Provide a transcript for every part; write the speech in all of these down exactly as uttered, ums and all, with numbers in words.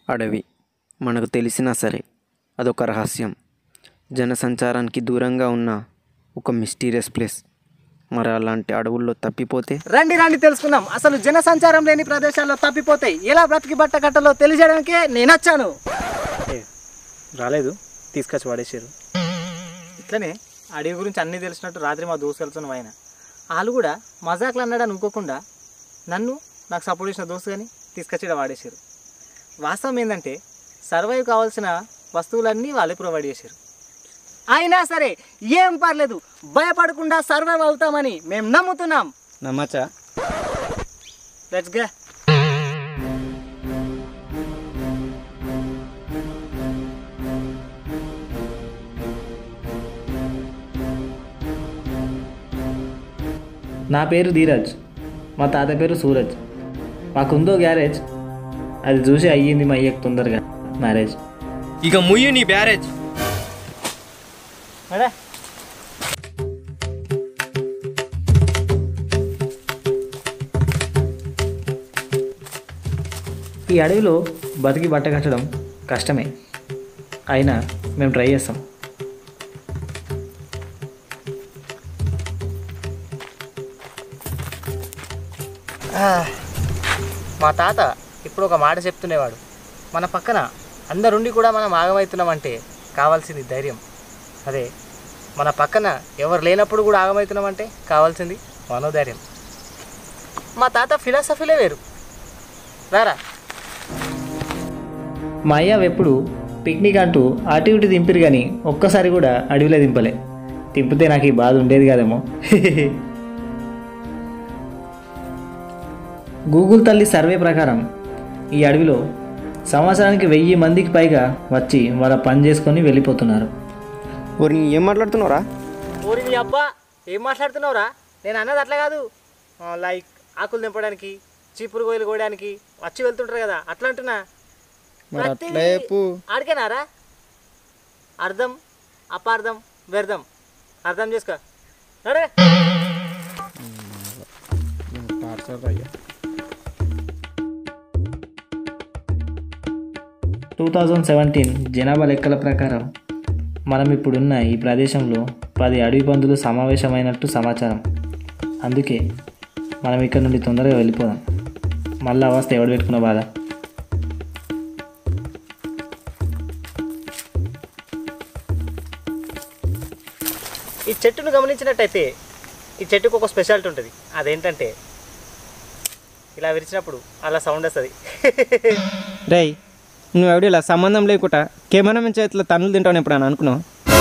అడవి మనకు తెలిసినా సరే అదొక రహస్యం. జనసంచారానికి దూరంగా ఉన్న ఒక మిస్టీరియస్ ప్లేస్. మరి అలాంటి అడవుల్లో తప్పిపోతే రండి రండి తెలుసుకుందాం. అసలు జనసంచారం లేని ప్రదేశాల్లో తప్పిపోతే ఎలా బ్రతికి బట్ట కట్టలో తెలియజేయడానికే నేను వచ్చాను. రాలేదు, తీసుకొచ్చి పడేసారు. ఇట్లనే అడవి గురించి అన్నీ తెలిసినట్టు రాత్రి మా దోస్తులతో ఆయన వాళ్ళు కూడా మజాకులు అన్నాడు అనుకోకుండా నన్ను నాకు సపోర్ట్ చేసిన దోస్తు కానీ తీసుకొచ్చి ఇక్కడ వాడేసారు. వాస్తవం ఏంటంటే సర్వైవ్ కావాల్సిన వస్తువులన్నీ వాళ్ళే ప్రొవైడ్ చేశారు. అయినా సరే ఏం పర్లేదు, భయపడకుండా సర్వైవ్ అవుతామని మేము నమ్ముతున్నాం. నమ్మచ్చా? Let's go. నా పేరు ధీరజ్, మా తాత పేరు సూరజ్. మాకుందో గ్యారేజ్, అది చూసి అయ్యింది మా అయ్యకు తొందరగా మ్యారేజ్. ఇక ముయ్యి నీ బ్యారేజ్. ఈ అడవిలో బతికి బట్ట కట్టడం కష్టమే, అయినా మేము ట్రై చేస్తాం. మా తాత ఇప్పుడు ఒక మాట చెప్తుండేవాడు, మన పక్కన అందరుండి కూడా మనం ఆగమవుతున్నామంటే కావాల్సింది ధైర్యం. అదే మన పక్కన ఎవరు లేనప్పుడు కూడా ఆగమవుతున్నామంటే కావాల్సింది మనోధైర్యం. మా తాత ఫిలాసఫీలే వేరు. రారా. మా అయ్య ఎప్పుడు పిక్నిక్ అంటూ అటు ఇటు దింపిరు కానీ ఒక్కసారి కూడా అడవిలో దింపలే. తింపితే నాకు ఈ బాధ ఉండేది కదేమో. గూగుల్ తల్లి సర్వే ప్రకారం ఈ అడవిలో సంవత్సరానికి వెయ్యి మందికి పైగా వచ్చి వాళ్ళ పని చేసుకొని వెళ్ళిపోతున్నారు. ఊరి ఏం మాట్లాడుతున్నావురా? ఊరి నీ అబ్బా ఏం మాట్లాడుతున్నావురా? నేను అన్నది అట్లా కాదు. లైక్ ఆకులు దింపడానికి, చీపురు గోయలు కోయడానికి వచ్చి వెళ్తుంటారు కదా, అట్లా అంటున్నా. ఆడికేనారా? అర్థం అపార్థం వ్యర్థం అర్థం చేసుకో. టూ థౌజండ్ సెవెంటీన్ జనాభా లెక్కల ప్రకారం మనం ఇప్పుడున్న ఈ ప్రదేశంలో పది అడవి పందులు సమావేశమైనట్టు సమాచారం. అందుకే మనం ఇక్కడ నుండి తొందరగా వెళ్ళిపోదాం. మళ్ళీ అవస్థ ఎవడు పెట్టుకున్న బాధ. ఈ చెట్టును గమనించినట్టయితే ఈ చెట్టుకు ఒక స్పెషాలిటీ ఉంటుంది. అదేంటంటే ఇలా విరిచినప్పుడు అలా సౌండ్ వస్తుంది. రేయ్, నువ్వు ఎవడు ఇలా సంబంధం లేకుండా కెమెరా మీద చేతిలో తన్నులు తింటాను ఎప్పుడు అని అనుకున్నావు?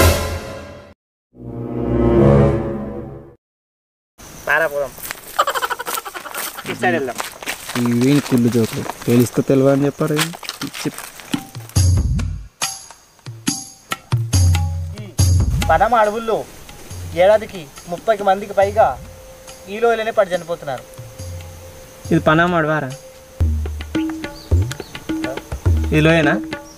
పారాపోదాం, ఇస్తాడు వెళ్దాం. ఇవేం కుళ్ళు జోకులు, తెలిస్తే తెలివ అని చెప్పారు. పనమ అడవుల్లో ఏడాదికి ముప్పైకి మందికి పైగా ఈ లోయలోనే పడి చనిపోతున్నారు. ఇది పనామా అడవారా? ఈ లోయేనా?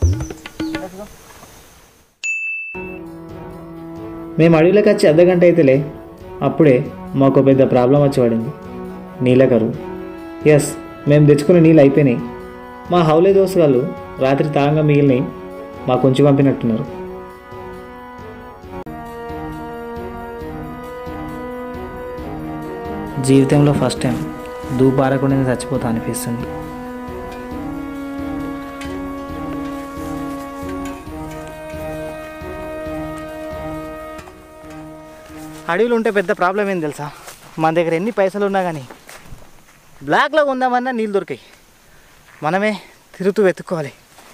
మేము అడవిలోకి వచ్చి అర్ధ గంట అయితేలే అప్పుడే మాకు పెద్ద ప్రాబ్లం వచ్చి పడింది, నీళ్ళ కరువు. ఎస్, మేము తెచ్చుకునే నీళ్ళు అయిపోయినాయి. మా హౌలే దోస్తుగాళ్ళు రాత్రి తాగంగా మిగిలినాయి మాకు కొంచెం పంపినట్టున్నారు. జీవితంలో ఫస్ట్ టైం దూపారకుండా చచ్చిపోతా అనిపిస్తుంది. అడవిలో ఉంటే పెద్ద ప్రాబ్లం ఏం తెలుసా? మన దగ్గర ఎన్ని పైసలు ఉన్నా కానీ బ్లాక్లో ఉందామన్నా నీళ్ళు దొరికాయి. మనమే తిరుగుతూ వెతుక్కోవాలి.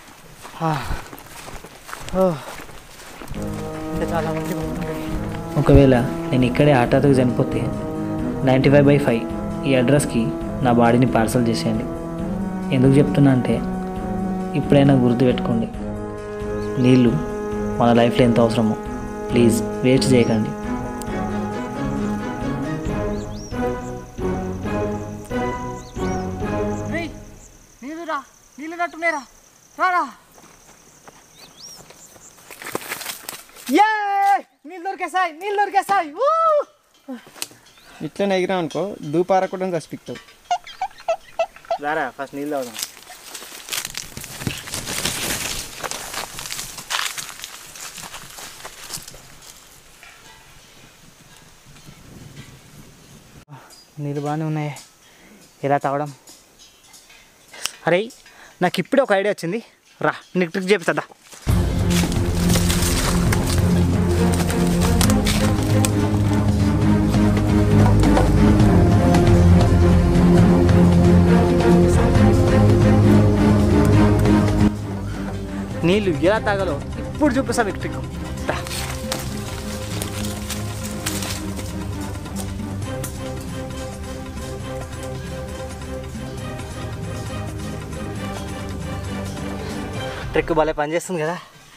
చాలా మంది. ఒకవేళ నేను ఇక్కడే హఠాత్తుగా చనిపోతే నైంటీ ఫైవ్ బై ఫైవ్ ఈ అడ్రస్కి నా బాడీని పార్సల్ చేసేయండి. ఎందుకు చెప్తున్నా అంటే ఇప్పుడైనా గుర్తుపెట్టుకోండి, నీళ్ళు మన లైఫ్లో ఎంత అవసరమో. ప్లీజ్ వేస్ట్ చేయకండి. నీళ్ళురా, నీళ్ళు నట్టునేరా, రారా. ఏ నీళ్ళు దొరికేసాయి, నీళ్ళు దొరికేసాయి. ఇట్లా ఎగిరాం అనుకో, దూపారకుండా చచ్చిపిస్తావు. రారా, ఫస్ట్ నీళ్ళు తాగుదాం. నీళ్ళు బాగానే ఉన్నాయి, ఎలా తాగడం? అరే నాకు ఇప్పుడే ఒక ఐడియా వచ్చింది, రా నీకు ట్రిక్ చెప్తుందా. నీళ్ళు ఎలా తాగాలో ఇప్పుడు చూపిస్తా మీకు ట్రిక్. రా. ట్రిక్ భలే పనిచేస్తుంది కదా.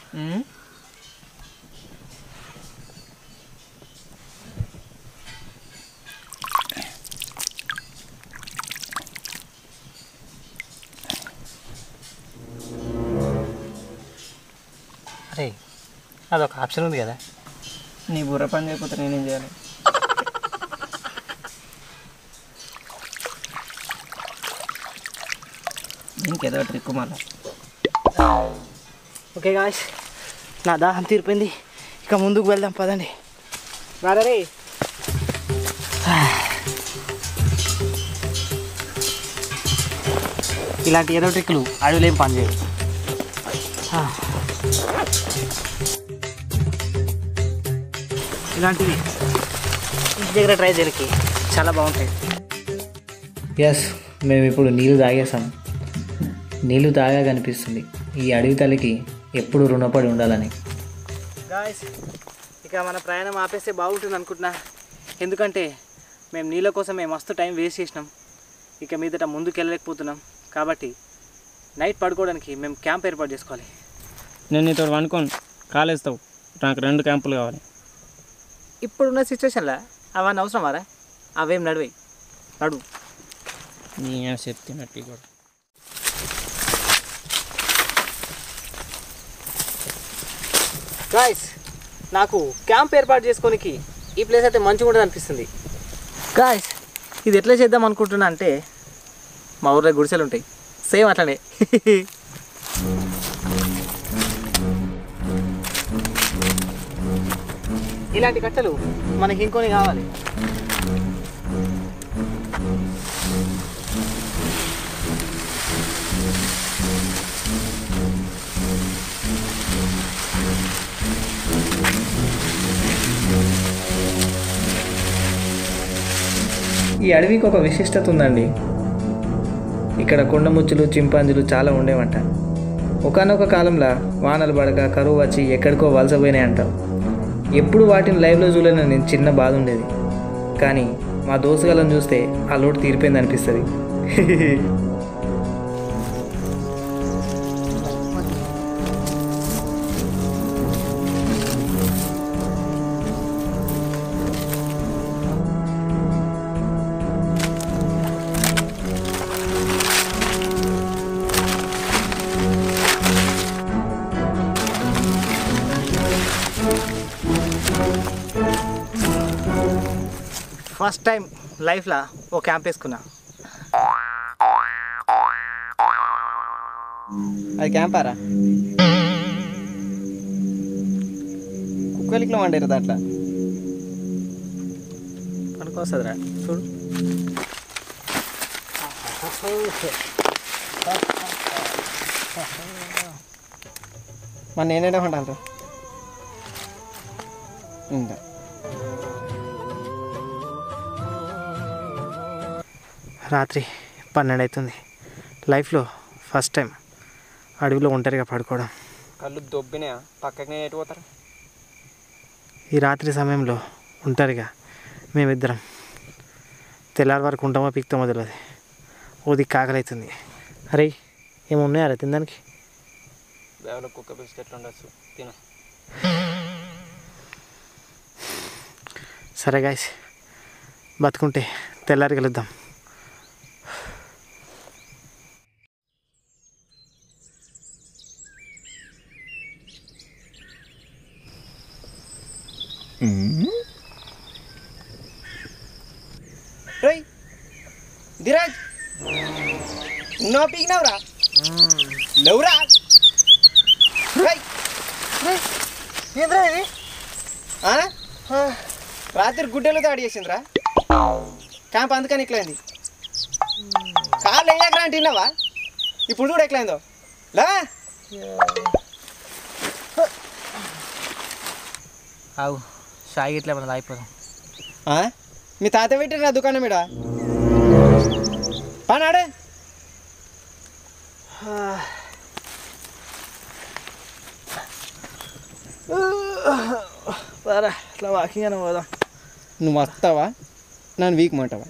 అరే అదొక ఆప్షన్ ఉంది కదా. నీ బుర్ర పని చేయకపోతే నేనేం చేయాలి? ఇంకేదో ట్రిక్ మళ్ళా. ఓకే గాయ్స్, నా దాహం తీరిపోయింది, ఇక ముందుకు వెళ్దాం పదండి. రారే ఇలాంటి ఏదో ట్రిక్లు అడవిలో ఏం పని చేయవు. ఇలాంటివి ఇంటి దగ్గర ట్రై చేయడానికి చాలా బాగుంటాయి. ఎస్, మేము ఇప్పుడు నీళ్ళు తాగేసాం. నీళ్ళు తాగా కనిపిస్తుంది ఈ అడవి తల్లికి ఎప్పుడు రుణపడి ఉండాలని. గాయ్స్, ఇక మన ప్రయాణం ఆపేస్తే బాగుంటుంది అనుకుంటున్నా, ఎందుకంటే మేము నీళ్ళ కోసం మేము మస్తు టైం వేస్ట్ చేసినాం, ఇక మీదట ముందుకు వెళ్ళలేకపోతున్నాం. కాబట్టి నైట్ పడుకోవడానికి మేము క్యాంప్ ఏర్పాటు చేసుకోవాలి. నేను నీతో అనుకోను, కాలేస్తావు. నాకు రెండు క్యాంపులు కావాలి. ఇప్పుడున్న సిచ్యువేషన్లో అవన్నీ అవసరం వారా? అవేం నడివాయి, నడువు. నీ చెప్తున్నట్టు కూడా. గాయ్స్, నాకు క్యాంప్ ఏర్పాటు చేసుకోనికి ఈ ప్లేస్ అయితే మంచిగా ఉంటుంది అనిపిస్తుంది. గాయ్స్, ఇది ఎట్లా చేద్దాం అనుకుంటున్నా అంటే, మా ఊర్లో గుడిసెలు ఉంటాయి సేమ్ అట్లనే. ఇలాంటి కట్టెలు మనకి ఇంకొని కావాలి. ఈ అడవికి ఒక విశిష్టత ఉందండి. ఇక్కడ కొండముచ్చులు, చింపాంజీలు చాలా ఉండేవంట. ఒకానొక కాలంలో వానలు పడక కరువు వచ్చి ఎక్కడికో వలసపోయినాయి అంటాం. ఎప్పుడు వాటిని లైవ్లో చూడలేని నేను చిన్న బాధ ఉండేది, కానీ మా దోస్తుగాలను చూస్తే ఆ లోటు తీరిపోయింది అనిపిస్తుంది. ఫస్ట్ టైం లైఫ్లో ఓ క్యాంప్ వేసుకున్నా. అది క్యాంపారా? కుక్కలికి వండారు దాంట్లో. పనుకోస్తుందిరా చూడు. మరి నేనేడా ఉంటాను. ఇంకా రాత్రి పన్నెండు అవుతుంది. లైఫ్లో ఫస్ట్ టైం అడవిలో ఒంటరిగా పడుకోవడం. కళ్ళు దొబ్బినా పక్కకి ఎటు పోతారు? ఈ రాత్రి సమయంలో ఒంటరిగా మేమిద్దరం తెల్లారి వరకు ఉంటామో పిక్తామో తెలియదు. ఓ దిక్కు ఆకలి అవుతుంది. అరే ఏమున్నాయారా తినడానికి? బ్యాగ్లో కుక్క బిస్కెట్లు ఉండొచ్చు, తిన. సరే గాయ్స్, బతుకుంటే తెల్లారి కలుద్దాం. రోయ్ ధీరాజ్, నో పీకినావురా? లేవురా? ఏంద్రా ఇది? రాత్రి గుడ్డెలు దాడి చేసిందిరా. క్యాంప్ అందుకని ఎక్లైంది. కాళ్ళు వేయకరా అంటే విన్నావా? ఇప్పుడు కూడా ఎక్లైందో లా. అవు షాయి ఇట్లా ఏమన్నా అయిపోదాం. మీ తాత పెట్టిరా దుకాణం మీద పానాడే. సరే ఇట్లా వాకింగ్ అని పోదాం. నువ్వు వస్తావా? నన్ను వీక్ మాంటావా?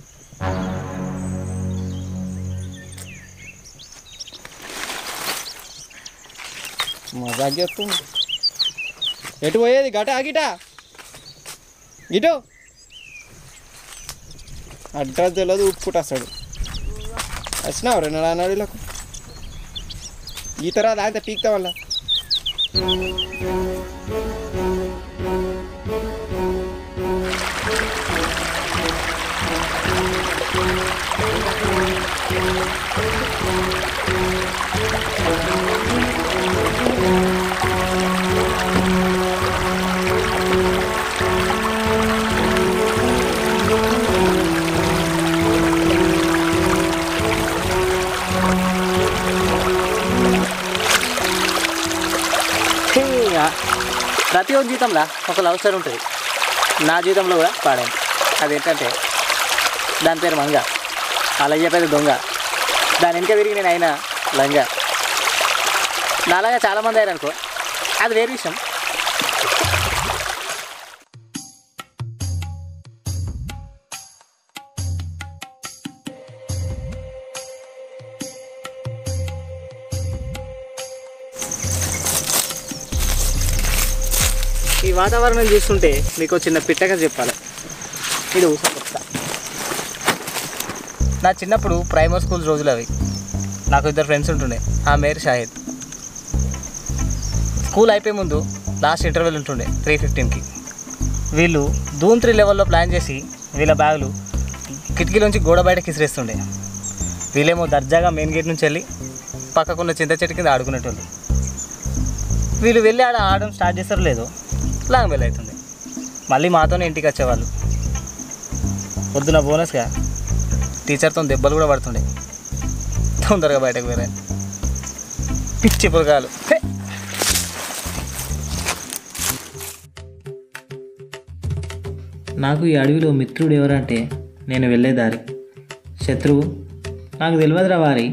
మజాక్ చేస్తుంది. ఎటు పోయేది? గట ఆగిటా ఇటు అడ్రస్ తెలియదు ఉప్పుకుంటూ వస్తాడు. వచ్చినావు రెండు అన్నాడులకు ఈ తర్వాత అంతే పీక్తా వల్ల. ప్రతి ఒక్క జీవితంలో ఒక లవ్ స్టోరీ ఉంటుంది. నా జీవితంలో కూడా పాడాను. అదేంటంటే దాని పేరు మంగ, అలా చెప్పేది దొంగ. దాని వెనక తిరిగి నేను అయినా లంగ. నాలాగా చాలామంది అయ్యారు అనుకో, అది వేరే విషయం. ఈ వాతావరణం చూస్తుంటే మీకు చిన్న పిట్టగా చెప్పాలి. ఇది ఊసకొస్తా. నా చిన్నప్పుడు ప్రైమరీ స్కూల్ రోజులు అవి. నాకు ఇద్దరు ఫ్రెండ్స్ ఉంటుండే, ఆ మేర్ షాహిద్. స్కూల్ అయిపోయే ముందు లాస్ట్ ఇంటర్వెల్ ఉంటుండే త్రీ ఫిఫ్టీన్కి. వీళ్ళు ధూమ్ త్రీ లెవెల్లో ప్లాన్ చేసి వీళ్ళ బ్యాగులు కిటికీలోంచి గోడ బయటకి ఇసిరేస్తుండే. వీళ్ళేమో దర్జాగా మెయిన్ గేట్ నుంచి వెళ్ళి పక్కకున్న చింత చెట్టు కింద ఆడుకునేటోళ్ళు. వీళ్ళు వెళ్ళి ఆడ ఆడడం స్టార్ట్ చేస్తారో లేదో లాంగ్ బెల్ అవుతుంది. మళ్ళీ మాతోనే ఇంటికి వచ్చేవాళ్ళు. పొద్దున బోనస్గా టీచర్తో దెబ్బలు కూడా పడుతుండే. తొందరగా బయటకు వెళ్ళాను. పిచ్చి పురగాలు. నాకు ఈ అడవిలో మిత్రుడు ఎవరంటే నేను వెళ్ళే దారి, శత్రువు నాకు తెలియదురా వారి.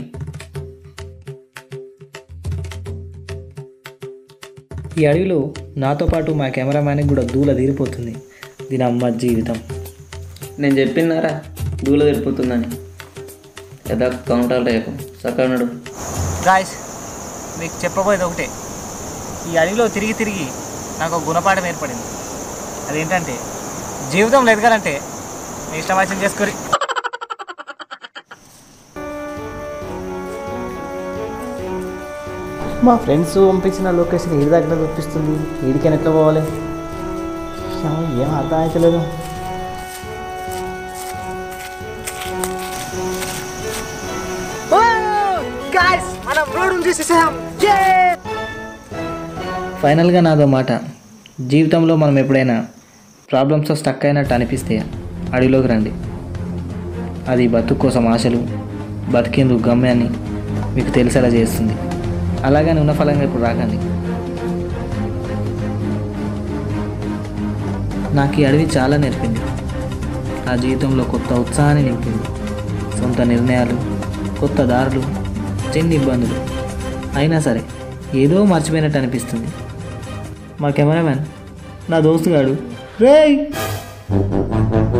ఈ అడవిలో నాతో పాటు మా కెమెరామ్యాన్కి కూడా దూల తీరిపోతుంది. దీని అమ్మ జీవితం. నేను చెప్పినారా దూల తీరిపోతుందని. కదా కౌంటర్ రేపు సకనుడు. గాయస్, మీకు చెప్పబోయేది ఒకటే. ఈ అడవిలో తిరిగి తిరిగి నాకు ఒక గుణపాఠం ఏర్పడింది. అదేంటంటే జీవితంలో ఎదగాలంటే మీ ఇష్టం వచ్చింది చేసుకొని. మా ఫ్రెండ్స్ పంపించిన లొకేషన్ ఏడి దగ్గర చూపిస్తుంది. ఏడికైనా ఎట్లా పోవాలి? ఏం అర్థం అవుతలేదు. ఫైనల్గా నాదో మాట, జీవితంలో మనం ఎప్పుడైనా ప్రాబ్లమ్స్తో స్టక్ అయినట్టు అనిపిస్తే అడవిలోకి రండి. అది బతుకు కోసం ఆశలు, బతికేందుకు గమ్యాన్ని మీకు తెలిసేలా చేస్తుంది. అలాగని ఉన్న ఫలంగా ఇప్పుడు రాకండి. నాకు ఈ అడవి చాలా నేర్పింది. నా జీవితంలో కొత్త ఉత్సాహాన్ని నింపింది. సొంత నిర్ణయాలు, కొత్త దారులు, చిన్న ఇబ్బందులు అయినా సరే ఏదో మర్చిపోయినట్టు అనిపిస్తుంది. మా కెమెరామ్యాన్ నా దోస్తుగాడు రేయ్